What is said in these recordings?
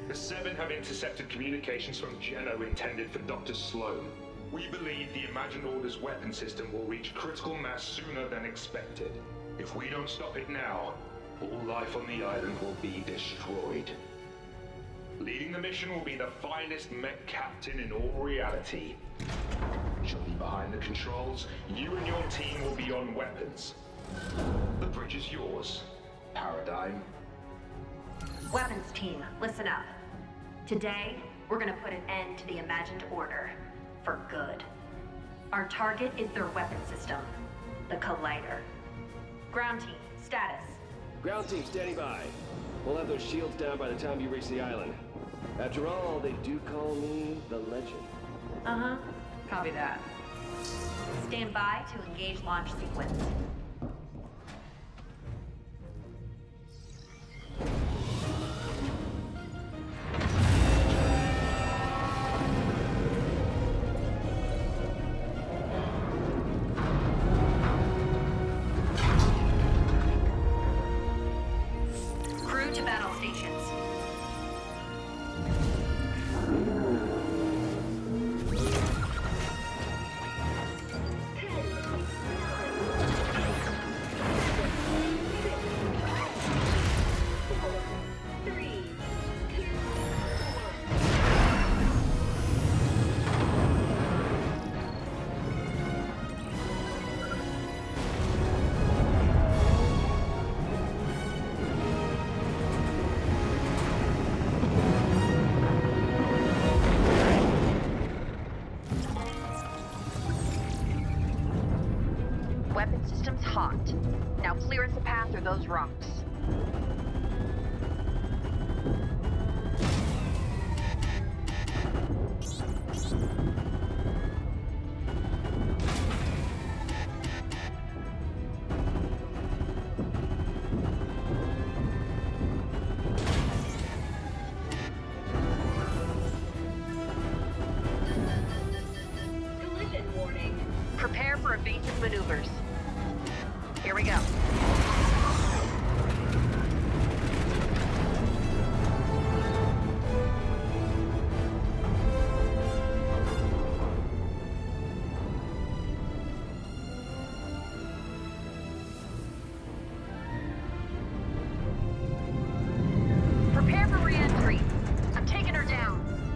The Seven have intercepted communications from Geno intended for Dr. Sloan. We believe the Imagined Order's weapon system will reach critical mass sooner than expected. If we don't stop it now, all life on the island will be destroyed. Leading the mission will be the finest mech captain in all reality. She'll be behind the controls. You and your team will be on weapons. The bridge is yours, Paradigm. Weapons team, listen up. Today, we're gonna put an end to the Imagined Order. For good. Our target is their weapon system, the Collider. Ground team, status. Ground team, standing by. We'll have those shields down by the time you reach the island. After all, they do call me the Legend. Uh-huh. Copy that. Stand by to engage launch sequence. Crew to battle stations. Weapon system's hot. Now clear us a path through those rocks. Collision warning. Prepare for evasive maneuvers. Here we go. Prepare for re-entry. I'm taking her down.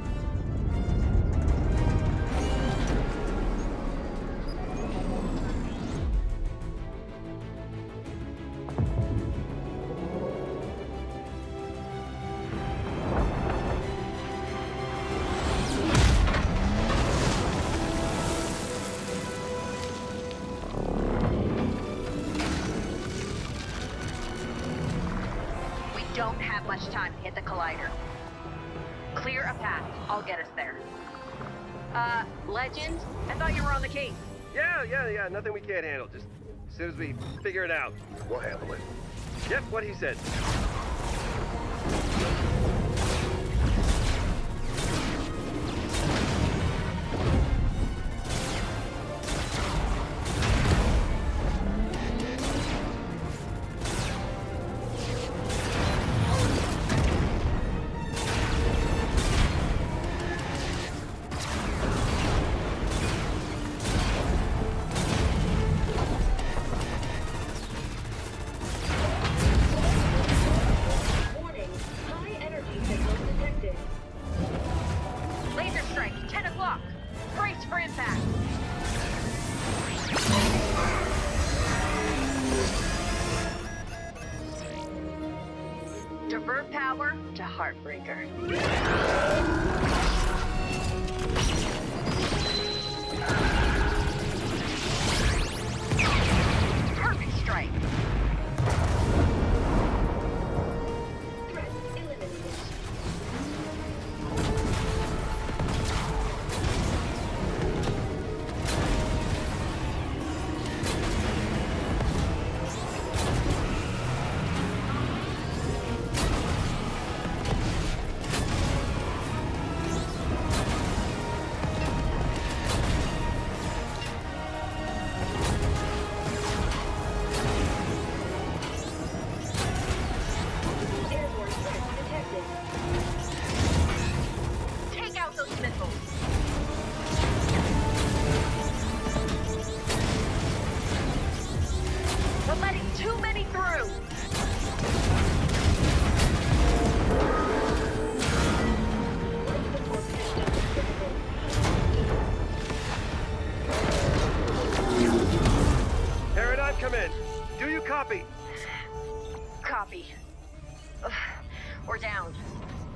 Don't have much time to hit the Collider. Clear a path. I'll get us there. Legend? I thought you were on the case. Yeah. Nothing we can't handle. Just as soon as we figure it out. We'll handle it. Yep, what he said. Warning. High energy signals detected. Laser strike, 10 o'clock. Brace for impact. Divert power to Heartbreaker. Perfect strike. Threat eliminated.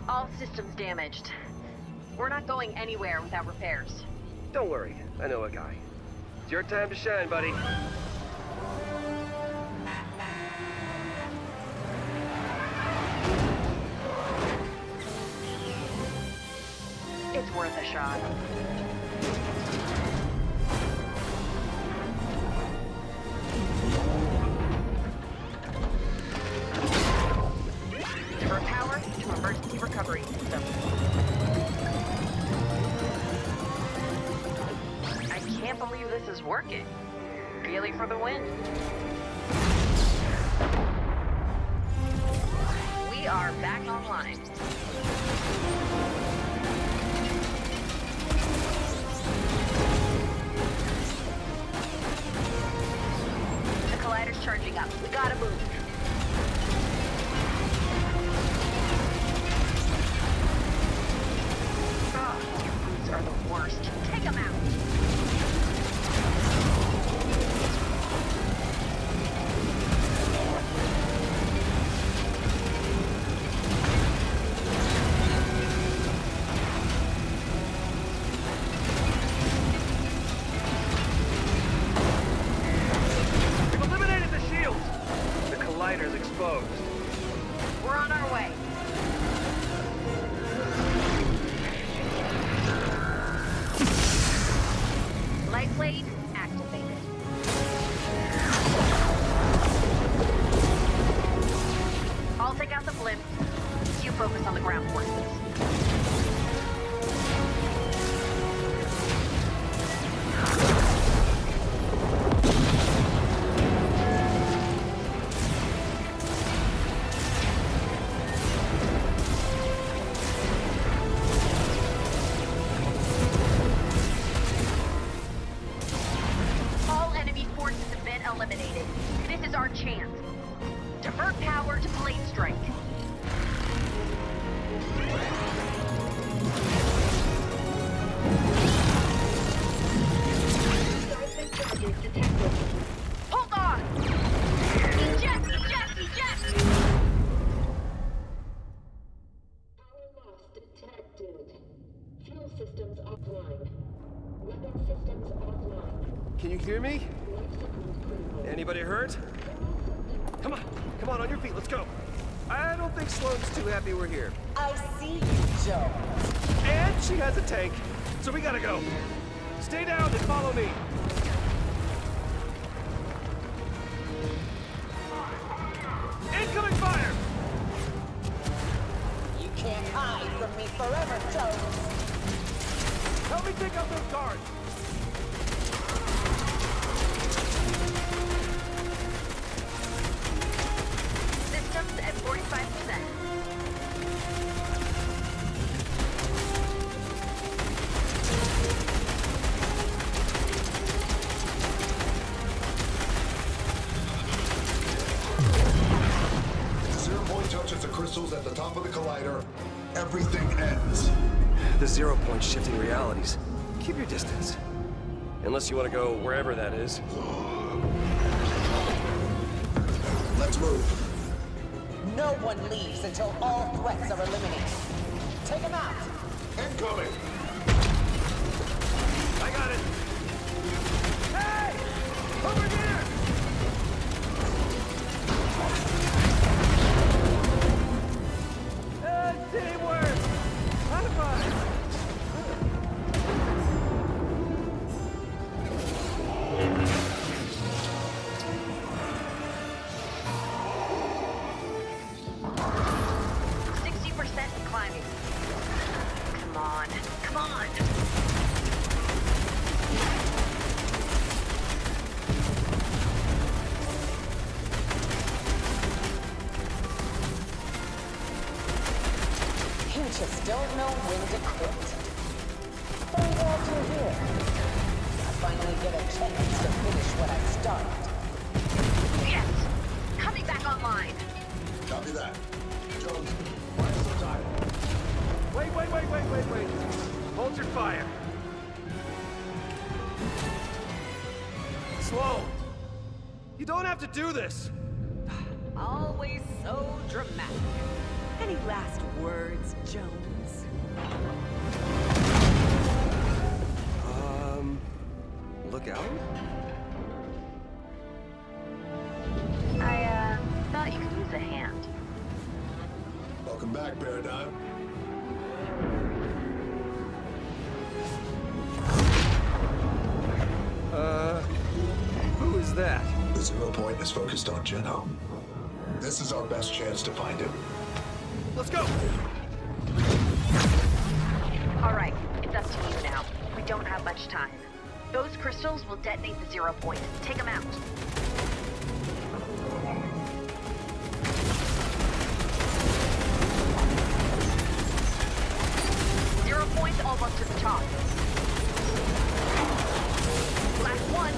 All systems damaged. We're not going anywhere without repairs. Don't worry, I know a guy. It's your time to shine, buddy. It's worth a shot. Divert power to emergency recovery system. I can't believe this is working. Really for the win. We are back online. The collider's charging up. We gotta move. Oh, your boots are the worst. Take them out. We've eliminated the shields! The collider's exposed. We're on our way. Light blade activated. I'll take out the blimp. You focus on the ground forces. All enemy forces have been eliminated. This is our chance. Divert power to blade strike. Seismic charges detected. Hold on! Eject! Eject! Eject! Power loss detected. Fuel systems offline. Weapon systems offline. Can you hear me? Life support critical. Anybody hurt? Come on your feet, let's go. I don't think Sloane's too happy we're here. I see you, Joe. And she has a tank, so we gotta go. Stay down and follow me. Incoming fire! You can't hide from me forever, Jones. Help me take out those guards! Systems at 45%. Zero point touches the crystals at the top of the collider. Everything ends. The 0 point shifting realities. Keep your distance. Unless you want to go wherever that is. Let's move. No one leaves until all threats are eliminated. Take them out. Incoming. I got it. Hey! Over here! Teamwork! High five! 60% and climbing. Come on. Come on! You just don't know when to quit. But I'm glad you're here. I finally get a chance to finish what I started. Yes! Coming back online. Copy that. Jones, why so tired? Wait. Hold your fire. Sloan! You don't have to do this! Always so dramatic. Any last words, Jones. Look out? I thought you could use a hand. Welcome back, Paradigm. Who is that? The Zero Point is focused on Geno. This is our best chance to find him. Let's go! All right, it's up to you now. We don't have much time. Those crystals will detonate the Zero Point. Take them out. Zero Point almost to the top. Last one.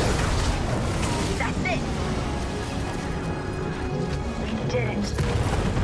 That's it. We did it.